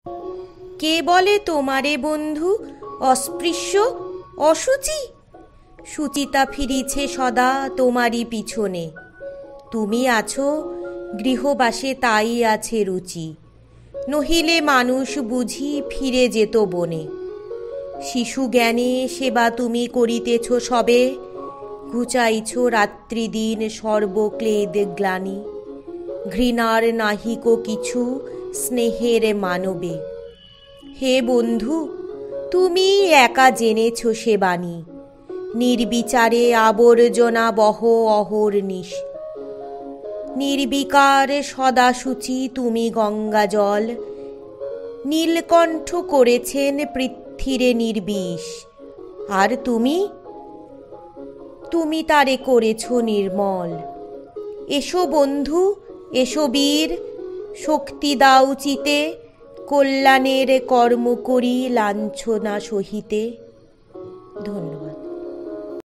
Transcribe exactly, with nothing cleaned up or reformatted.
কে বলে তোমারে বন্ধু অস্পৃশ্য অসুচি? সুচিতা ফিরিছে সদা তোমারই পিছনে। তুমি আছো গৃহবাসে, তাই আছে রুচি। নহিলে মানুষ বুঝি ফিরে যেত বনে। শিশু জ্ঞানে সেবা তুমি করিতেছ সবে, ঘুচাইছ রাত্রি দিন সর্বক্লেদ গ্লানি। ঘৃণার নাহিক কিছু স্নেহের মানবে। হে বন্ধু, তুমি একা জেনেছ সে বাণী। নির্বিচারে আবর্জনা বহ অহর্নিশ। নির্বিকার সদা শুচি তুমি গঙ্গা জল। নীলকণ্ঠ করেছেন পৃথ্বীরে নির্বিষ। আর তুমি তুমি তারে করেছ নির্মল। এসো বন্ধু, এসো বীর, শক্তি দাও চিতে। কল্যাণের কর্ম করি লাঞ্ছনা সহিতে। ধন্যবাদ।